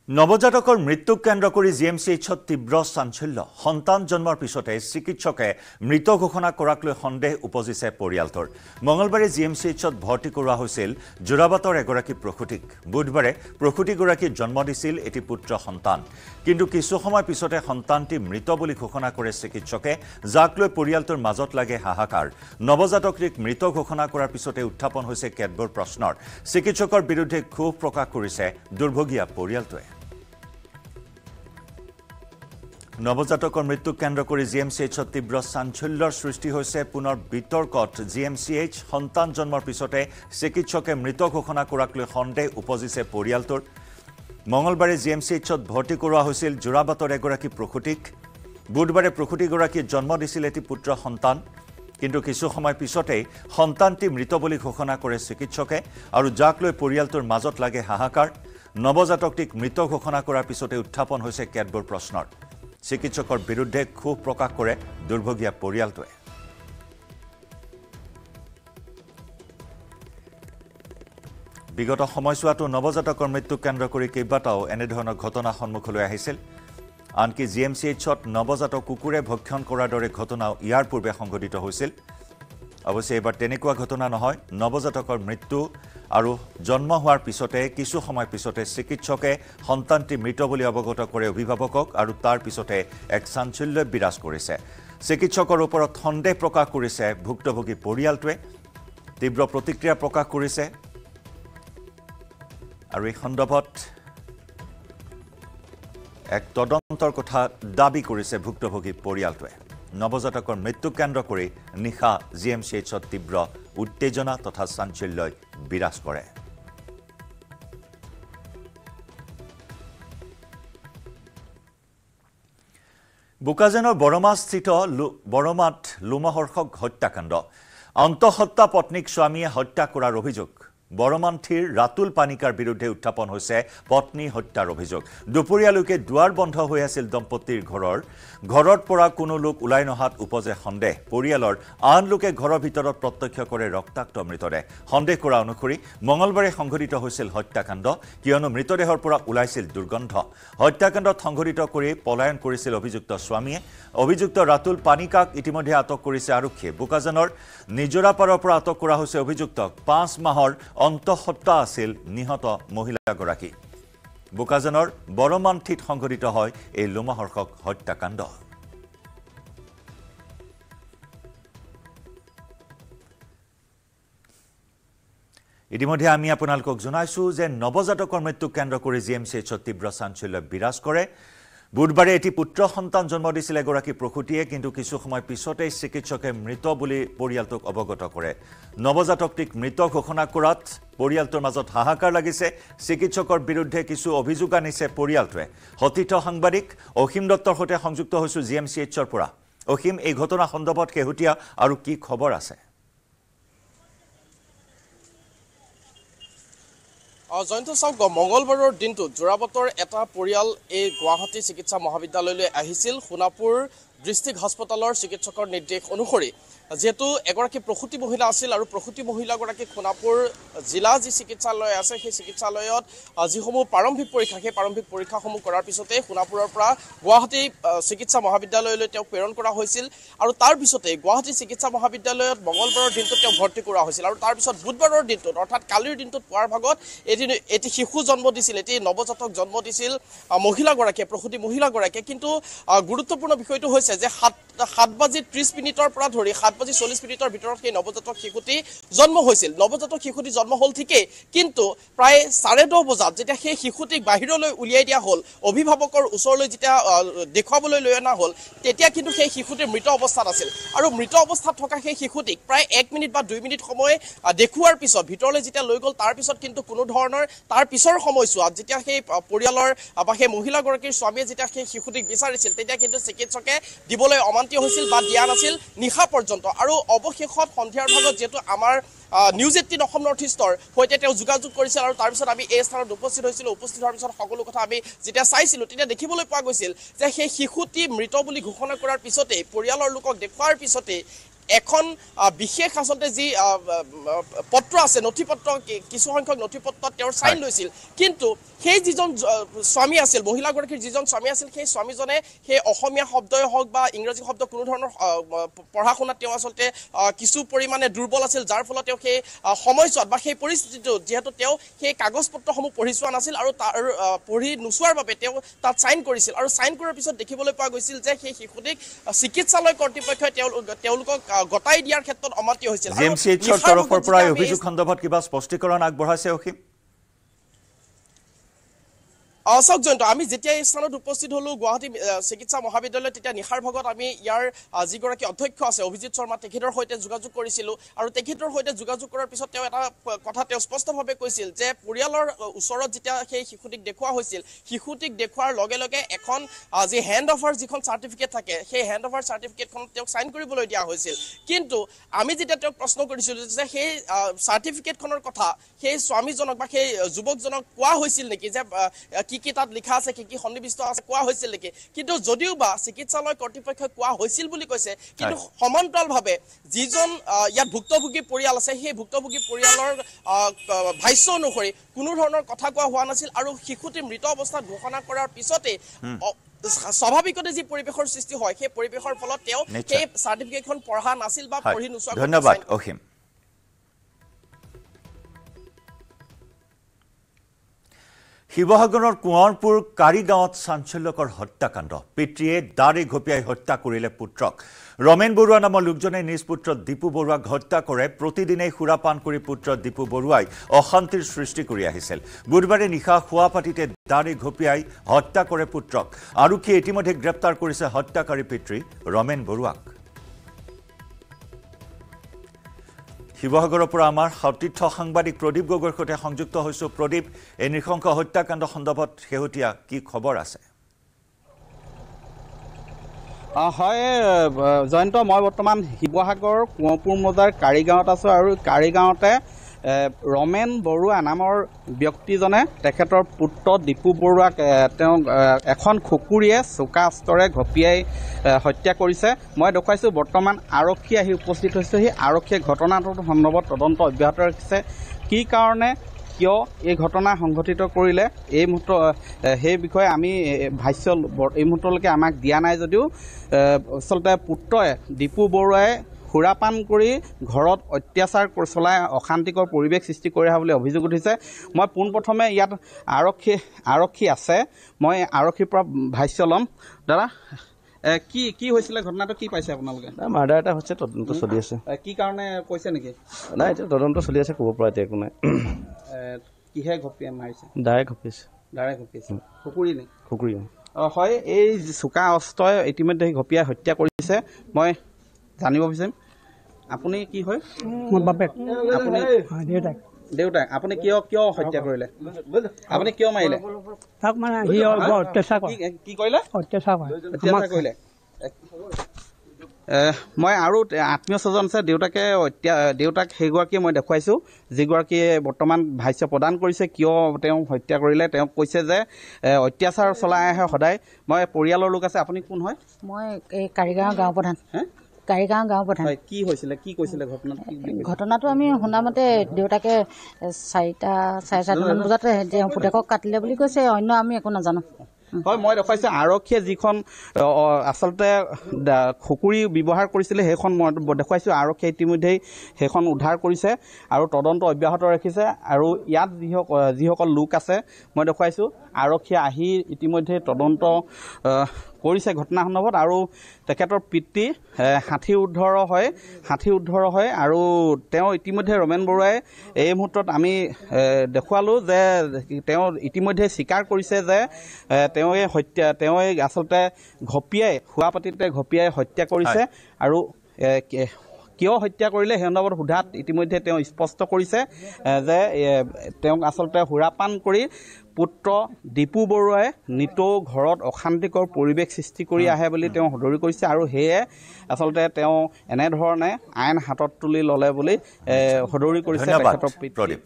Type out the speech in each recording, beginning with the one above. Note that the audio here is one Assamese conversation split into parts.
নৱজাতকৰ মৃত্যুক কেন্দ্ৰ কৰি GMCHত তীব্ৰ চাঞ্চল্য সন্তান জন্মৰ পিছতে চিকিৎসকে মৃত ঘোষণা কৰাক লৈ সন্দেহ উপজিছে পৰিয়ালটোৰ মঙলবাৰে GMCHত ভৰ্তি কৰোৱা হৈছিল জোৰাবাটৰ এগৰাকী প্ৰসূতিক বুধবাৰে প্ৰসূতিগৰাকী জন্ম দিছিল এটি পুত্ৰ সন্তান কিন্তু কিছু সময় পিছতে সন্তানটি মৃত বুলি ঘোষণা কৰে চিকিৎসকে যাক লৈ পৰিয়ালটোৰ মাজত লাগে হাহাকাৰ নৱজাতকক মৃত ঘোষণা কৰাৰ পিছতে উত্থাপন হৈছে কেতবোৰ প্ৰশ্নৰ চিকিৎসকৰ বিৰুদ্ধে ক্ষোভ প্ৰকাশ কৰিছে দুৰ্ভগীয়া পৰিয়ালটোৱে নৱজাতকৰ মৃত্যুক কেন্দ্ৰ কৰি GMCHত তীব্ৰ চাঞ্চল্যৰ সৃষ্টি হৈছে পুনৰ বিতৰ্কত GMCH সন্তান জন্মৰ পিছতে চিকিৎসকে মৃত ঘোষণা কৰাক লৈ সন্দেহ উপজিছে পৰিয়ালটোৰ মঙলবাৰে GMCHত ভৰ্তি কৰোৱা হৈছিল জোৰাবাটৰ এগৰাকী প্ৰসূতিক বুধবাৰে প্ৰসূতিগৰাকীয়ে জন্ম দিছিল এটি পুত্ৰ সন্তান কিন্তু কিছু সময় পিছতে সন্তানটি মৃত বুলি ঘোষণা কৰে চিকিৎসকে আৰু যাক লৈ পৰিয়ালটোৰ মাজত লাগে হাহাকাৰ নৱজাতকক মৃত ঘোষণা কৰাৰ পিছতে উত্থাপন হৈছে কেতবোৰ প্ৰশ্নৰ চিকিৎসকৰ বিৰুদ্ধে ক্ষোভ প্ৰকাশ কৰে দুৰ্ভগীয়া পৰিয়ালটোৱে বিগত সময়ছোৱাটো নৱজাতকৰ মৃত্যুক কেন্দ্ৰ কৰি কেইবাটাও এনেধৰণৰ ঘটনা সন্মুখলৈ আহিছিল আনকি GMCHত নৱজাতক কুকুৰে ভক্ষণ কৰাৰ দৰে ঘটনাও ইয়াৰ পূৰ্বে সংঘটিত হৈছিল অৱশ্যে এবাৰ তেনেকুৱা ঘটনা নহয় নৱজাতকৰ মৃত্যু আৰু জন্ম হোৱাৰ পিছতে কিছু সময় পিছতে চিকিৎসকে সন্তানটি মৃত বুলি অৱগত কৰে অভিভাৱকক আৰু তাৰ পিছতে এক চাঞ্চল্য বিৰাজ কৰিছে চিকিৎসকৰ ওপৰত সন্দেহ প্ৰকাশ কৰিছে ভুক্তভোগী পৰিয়ালটোৱে তীব্ৰ প্ৰতিক্ৰিয়া প্ৰকাশ কৰিছে আৰু এই সন্দৰ্ভত এক তদন্তৰ কথা দাবী কৰিছে ভুক্তভোগী পৰিয়ালটোৱে নৱজাতকৰ মৃত্যুক কেন্দ্ৰ কৰি নিশা GMCHত তীব্ৰ উত্তেজনা তথা চাঞ্চল্যই বিৰাজ কৰে বুকাজানৰ বৰমাস্থিত বৰমাত লোমহৰ্ষক হত্যাকাণ্ড অন্তঃহত্যা পত্নীক স্বামীয়ে হত্যা কৰাৰ অভিযোগ বৰমান্থিৰ ৰাতুল পানিকাৰ বিৰুদ্ধে উত্থাপন হৈছে পত্নী হত্যাৰ অভিযোগ দুপৰীয়ালৈকে দুৱাৰ বন্ধ হৈ আছিল দম্পতীৰ ঘৰৰ পৰা কোনো লোক ওলাই নহাত উপজে সন্দেহ পৰিয়ালৰ আন লোকে ঘৰৰ ভিতৰত প্ৰত্যক্ষ কৰে ৰক্তাক্ত মৃতদেহ সন্দেহ কৰা অনুসৰি মঙলবাৰে সংঘটিত হৈছিল হত্যাকাণ্ড কিয়নো মৃতদেহৰ পৰা ওলাইছিল দুৰ্গন্ধ হত্যাকাণ্ডত সংঘটিত কৰি পলায়ন কৰিছিল অভিযুক্ত স্বামীয়ে অভিযুক্ত ৰাতুল পানিকাক ইতিমধ্যে আটক কৰিছে আৰক্ষীয়ে বুকাজানৰ নিজৰাপাৰৰ পৰা আটক কৰা হৈছে অভিযুক্তক 5 মাহৰ অন্তঃহত্যা আছিল নিহত মহিলাগৰাকী বুকাজানৰ বৰমান্থিত সংঘটিত হয় এই লোমহৰ্ষক হত্যাকাণ্ড ইতিমধ্যে আমি আপোনালোকক জনাইছো যে নৱজাতকৰ মৃত্যুক কেন্দ্ৰ কৰি GMCHত তীব্ৰ চাঞ্চল্য বিৰাজ কৰে বুধবাৰে এটি পুত্ৰ সন্তান জন্ম দিছিল এগৰাকী প্ৰসূতিয়ে কিন্তু কিছু সময় পিছতে চিকিৎসকে মৃত বুলি পৰিয়ালটোক অৱগত কৰে নৱজাতকক মৃত ঘোষণা কৰাত পৰিয়ালটোৰ মাজত হাহাকাৰ লাগিছে চিকিৎসকৰ বিৰুদ্ধে কিছু অভিযোগ আনিছে পৰিয়ালটোৱে হতিত সাংবাদিক অসীম দত্তৰ সৈতে সংযুক্ত হৈছো GMCHৰ পৰা অসীম এই ঘটনা সন্দৰ্ভত কেহুটিয়া আৰু কি খবৰ আছে জয়ন্ত চাওক মঙলবাৰৰ দিনটোত জোৰাবাটৰ এটা পৰিয়াল এই গুৱাহাটী চিকিৎসা মহাবিদ্যালয়লৈ আহিছিল সোণাপুৰ ডিষ্ট্ৰিক্ট হস্পিটেলৰ চিকিৎসকৰ নিৰ্দেশ অনুসৰি যেহেতু এগৰাকী প্ৰসূতি মহিলা আছিল আৰু প্ৰসূতি মহিলাগৰাকী সোণাপুৰ জিলা যি চিকিৎসালয় আছে সেই চিকিৎসালয়ত যিসমূহ প্ৰাৰম্ভিক পৰীক্ষা সেই প্ৰাৰম্ভিক পৰীক্ষাসমূহ কৰাৰ পিছতে সোণাপুৰৰ পৰা গুৱাহাটী চিকিৎসা মহাবিদ্যালয়লৈ তেওঁক প্ৰেৰণ কৰা হৈছিল আৰু তাৰ পিছতে গুৱাহাটী চিকিৎসা মহাবিদ্যালয়ত মঙলবাৰৰ দিনটোত তেওঁক ভৰ্তি কৰা হৈছিল আৰু তাৰ পিছত বুধবাৰৰ দিনটোত অৰ্থাৎ কালিৰ দিনটোত পুৱাৰ ভাগত এটি শিশু জন্ম দিছিল এটি নৱজাতক জন্ম দিছিল মহিলাগৰাকীয়ে প্ৰসূতি মহিলাগৰাকীয়ে কিন্তু গুৰুত্বপূৰ্ণ বিষয়টো হৈছে যে 7:30 পৰা ধৰি 7:40 ভিতৰত সেই নৱজাতক শিশুটি জন্ম হৈছিল নৱজাতক শিশুটি জন্ম হল ঠিকে কিন্তু প্ৰায় 10:30 বজাত যেতিয়া সেই শিশুটিক বাহিৰলৈ উলিয়াই দিয়া হল অভিভাৱকৰ ওচৰলৈ যেতিয়া দেখুৱাবলৈ লৈ অনা হল তেতিয়া কিন্তু সেই শিশুটিৰ মৃত অৱস্থাত আছিল আৰু মৃত অৱস্থাত থকা সেই শিশুটিক প্ৰায় 1 মিনিট বা 2 মিনিট সময় দেখুৱাৰ পিছত ভিতৰলৈ যেতিয়া লৈ গল তাৰ পিছত কিন্তু কোনো ধৰণৰ তাৰ পিছৰ সময়ছোৱাত যেতিয়া সেই পৰিয়ালৰ বা সেই মহিলাগৰাকীৰ স্বামীয়ে যেতিয়া সেই শিশুটিক বিচাৰিছিল তেতিয়া কিন্তু চিকিৎসকে দিবলৈ অমান্তি হৈছিল বা দিয়া নাছিল নিশা পৰ্যন্ত আৰু অৱশেষত সন্ধিয়াৰ ভাগত যেটো আমাৰ News18 Assam Northeastৰ হৈতে তেওঁ যোগাযোগ কৰিছিল আৰু তাৰ পিছত আমি এই স্থানত উপস্থিত হৈছিল উপস্থিত হোৱাৰ পিছত সকলো কথা আমি যেতিয়া চাইছিলো তেতিয়া দেখিবলৈ পোৱা গৈছিল যে সেই শিশুটি মৃত বুলি ঘোষণা কৰাৰ পিছতে পৰিয়ালৰ লোকক দেখুৱাৰ পিছতে এখন বিশেষ আচলতে যি পত্ৰ আছে নথিপত্ৰ কিছু সংখ্যক নথিপত্ৰত তেওঁৰ সাইন লৈছিল কিন্তু সেই যিজন স্বামী আছিল মহিলাগৰাকীৰ যিজন স্বামী আছিল সেই স্বামীজনে সেই অসমীয়া শব্দই হওক বা ইংৰাজী শব্দ কোনো ধৰণৰ পঢ়া শুনাত তেওঁ আচলতে কিছু পৰিমাণে দুৰ্বল আছিল যাৰ ফলত তেওঁ সেই সময়ছোৱাত বা সেই পৰিস্থিতিটোত যিহেতু তেওঁ সেই কাগজ পত্ৰসমূহ পঢ়ি চোৱা নাছিল আৰু তাৰ পঢ়ি নোচোৱাৰ বাবে তেওঁ তাত সাইন কৰিছিল আৰু সাইন কৰাৰ পিছত দেখিবলৈ পোৱা গৈছিল যে সেই শিশুটিক চিকিৎসালয় কৰ্তৃপক্ষই তেওঁলোকক গতাই দিয়াৰ ক্ষেত্ৰত অমান্তি হৈছিল GMCHৰ তৰফৰ পৰা অভিযোগ সন্দৰ্ভত কিবা স্পষ্টীকৰণ আগবঢ়াইছে অসীম চাওক জয়ন্ত আমি যেতিয়া এই স্থানত উপস্থিত হলো গুৱাহাটী চিকিৎসা মহাবিদ্যালয় তেতিয়া নিশাৰ ভাগত আমি ইয়াৰ যিগৰাকী অধ্যক্ষ আছে অভিজিত শৰ্মা তেখেতৰ সৈতে যোগাযোগ কৰিছিলো আৰু তেখেতৰ সৈতে যোগাযোগ কৰাৰ পিছত তেওঁ এটা কথা তেওঁ স্পষ্টভাৱে কৈছিল যে পৰিয়ালৰ ওচৰত যেতিয়া সেই শিশুটিক দেখুওৱা হৈছিল শিশুটিক দেখুৱাৰ লগে লগে এখন যি হেণ্ড অভাৰ যিখন চাৰ্টিফিকেট থাকে সেই হেণ্ড অভাৰ চাৰ্টিফিকেটখনত তেওঁক সাইন কৰিবলৈ দিয়া হৈছিল কিন্তু আমি যেতিয়া তেওঁক প্ৰশ্ন কৰিছিলো যে সেই চাৰ্টিফিকেটখনৰ কথা সেই স্বামীজনক বা সেই যুৱকজনক কোৱা হৈছিল নেকি যে কি তাত লিখা আছে কি সন্নিবিষ্ট আছে কোৱা হৈছিল নেকি কিন্তু যদিও বা চিকিৎসালয় কৰ্তৃপক্ষই কোৱা হৈছিল বুলি কৈছে কিন্তু সমান্তৰালভাৱে যিজন ইয়াত ভুক্তভোগী পৰিয়াল আছে সেই ভুক্তভোগী পৰিয়ালৰ ভাষ্য অনুসৰি কোনো ধৰণৰ কথা কোৱা হোৱা নাছিল আৰু শিশুটি মৃত অৱস্থাত ঘোষণা কৰাৰ পিছতে স্বাভাৱিকতে যি পৰিৱেশৰ সৃষ্টি হয় সেই পৰিৱেশৰ ফলত তেওঁ সেই চাৰ্টিফিকেটখন পঢ়া নাছিল বা পঢ়ি নোচোৱা ধন্যবাদ অসীম শিৱসাগৰৰ কুঁৱৰপুৰ কাৰিগাঁৱত চাঞ্চল্যকৰ হত্যাকাণ্ড পিতৃয়ে দাড়ি ঘপিয়াই হত্যা কৰিলে পুত্ৰক ৰমেন বৰুৱা নামৰ লোকজনে নিজ পুত্ৰ দীপু বৰুৱাক হত্যা কৰে প্ৰতিদিনেই সুৰাপান কৰি পুত্ৰ দীপু বৰুৱাই অশান্তিৰ সৃষ্টি কৰি আহিছিল বুধবাৰে নিশা শুৱাপাটিতে দাড়ি ঘপিয়াই হত্যা কৰে পুত্ৰক আৰক্ষীয়ে ইতিমধ্যে গ্ৰেপ্তাৰ কৰিছে হত্যাকাৰী পিতৃ ৰমেন বৰুৱাক শিৱসাগৰৰ পৰা আমাৰ সতীৰ্থ সাংবাদিক প্ৰদীপ গগৈৰ সৈতে সংযুক্ত হৈছো প্ৰদীপ এই নৃশংস হত্যাকাণ্ড সন্দৰ্ভত শেহতীয়া কি খবৰ আছে হয় জয়ন্ত মই বৰ্তমান শিৱসাগৰ কুঁৱৰপুৰ মজাৰ কাৰিগাঁৱত আছো আৰু কাৰিগাঁৱতে ৰমেন বৰুৱা নামৰ ব্যক্তিজনে তেখেতৰ পুত্ৰ দীপু বৰুৱাক তেওঁ এখন খুকুৰিয়ে চোকা অস্ত্ৰৰে ঘপিয়াই হত্যা কৰিছে মই দেখুৱাইছো বৰ্তমান আৰক্ষী আহি উপস্থিত হৈছে সেই আৰক্ষীয়ে ঘটনাটোৰ সন্দৰ্ভত তদন্ত অব্যাহত ৰাখিছে কি কাৰণে কিয় এই ঘটনা সংঘটিত কৰিলে এই মুহূৰ্ত সেই বিষয়ে আমি ভাষ্য এই মুহূৰ্তলৈকে আমাক দিয়া নাই যদিও আচলতে পুত্ৰই দীপু বৰুৱাই সুৰাপান কৰি ঘৰত অত্যাচাৰ চলাই অশান্তিকৰ পৰিৱেশ সৃষ্টি কৰি অহা বুলি অভিযোগ উঠিছে মই পোনপ্ৰথমে ইয়াত আৰক্ষী আছে মই আৰক্ষীৰ পৰা ভাষ্য ল'ম দাদা কি হৈছিলে ঘটনাটো কি পাইছে আপোনালোকে মাৰ্ডাৰ এটা হৈছে তদন্ত চলি আছে কি কাৰণে কৈছে নেকি নাই এতিয়া তদন্ত চলি আছে ক'ব পৰা এতিয়া একো নাই কিহে ঘপিয়াই মাৰিছে ডাইৰেক্ট ঘপিয়াইছে খুকুৰি নে খুকুৰি হয় এই চোকা অস্ত্ৰই ইতিমধ্যে ঘপিয়াই হত্যা কৰিছে মই জানিব বিচাৰিম আপুনি কি হয় মোৰ বাপেক আপুনি দেউতাক আপুনি কিয় হত্যা কৰিলে আপুনি কিয় মাৰিলে তাক মানে সি অত্যাচাৰ কৰে কি কৰিলে অত্যাচাৰ কৰিলে মই আৰু আত্মীয় স্বজন আছে দেউতাক সেইগৰাকীয়ে মই দেখুৱাইছোঁ যিগৰাকীয়ে বৰ্তমান ভাষ্য প্ৰদান কৰিছে কিয় তেওঁ হত্যা কৰিলে তেওঁক কৈছে যে অত্যাচাৰ চলাই আহে সদায় মই পৰিয়ালৰ লোক আছে আপুনি কোন হয় মই এই কাৰিগাঁও গাঁও প্ৰধান কি হৈছিলে কি কৈছিলে ঘটনাটো আমি শুনামতে দেউতাকে 4:30মান বজাত পুতেকক কাটিলে বুলি কৈছে অন্য আমি একো নাজানো হয় মই দেখুৱাইছোঁ আৰক্ষীয়ে যিখন আচলতে খুকুৰি ব্যৱহাৰ কৰিছিলে সেইখন মই দেখুৱাইছোঁ আৰক্ষীয়ে ইতিমধ্যেই সেইখন উদ্ধাৰ কৰিছে আৰু তদন্ত অব্যাহত ৰাখিছে আৰু ইয়াত যিসকল লোক আছে মই দেখুৱাইছোঁ আৰক্ষীয়ে আহি ইতিমধ্যে তদন্ত কৰিছে ঘটনা সন্দৰ্ভত আৰু তেখেতৰ পিতৃ 60 ঊৰ্ধৰ হয় আৰু তেওঁ ইতিমধ্যে ৰমেন বৰুৱাই এই মুহূৰ্তত আমি দেখুৱালোঁ যে তেওঁ ইতিমধ্যে স্বীকাৰ কৰিছে যে তেওঁ আচলতে শুৱাপাটিতে ঘপিয়াই হত্যা কৰিছে আৰু কিয় হত্যা কৰিলে সেই সন্দৰ্ভত সোধাত ইতিমধ্যে তেওঁ স্পষ্ট কৰিছে যে তেওঁক আচলতে সুৰাপান কৰি পুত্ৰ দীপু বৰুৱাই নিতৌ ঘৰত অশান্তিকৰ পৰিৱেশ সৃষ্টি কৰি আহে বুলি তেওঁ সদৰি কৰিছে আৰু সেয়ে আচলতে তেওঁ এনেধৰণে আইন হাতত তুলি ল'লে বুলি সদৰি কৰিছে তেখেতৰ পিতৃ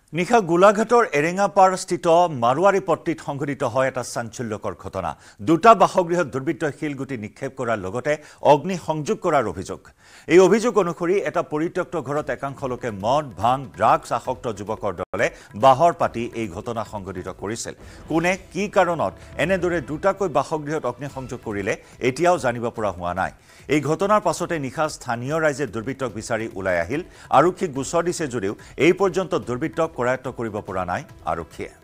নিশা গোলাঘাটৰ এৰেঙাপাৰ স্থিত মাৰোৱাৰী পট্টিত সংঘটিত হয় এটা চাঞ্চল্যকৰ ঘটনা দুটা বাসগৃহত দুৰ্বৃত্তই শিলগুটি নিক্ষেপ কৰাৰ লগতে অগ্নি সংযোগ কৰাৰ অভিযোগ এই অভিযোগ অনুসৰি এটা পৰিত্যক্ত ঘৰত একাংশ লোকে মদ ভাং ড্ৰাগছ আসক্ত যুৱকৰ দলে বাহৰ পাতি এই ঘটনা সংঘটিত কৰিছিল কোনে কি কাৰণত এনেদৰে দুটাকৈ বাসগৃহত অগ্নি সংযোগ কৰিলে এতিয়াও জানিব পৰা হোৱা নাই এই ঘটনাৰ পাছতে নিশা স্থানীয় ৰাইজে দুৰ্বৃত্তক বিচাৰি ওলাই আহিল আৰক্ষীক গোচৰ দিছে যদিও এই পৰ্যন্ত দুৰ্বৃত্তক কৰায়ত্ব কৰিব পৰা নাই আৰক্ষীয়ে